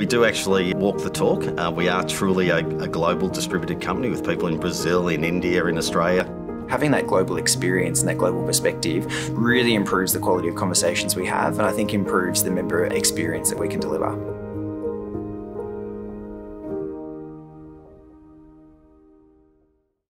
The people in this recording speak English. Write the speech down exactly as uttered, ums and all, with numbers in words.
We do actually walk the talk. Uh, we are truly a, a global distributed company with people in Brazil, in India, in Australia. Having that global experience and that global perspective really improves the quality of conversations we have, and I think improves the member experience that we can deliver.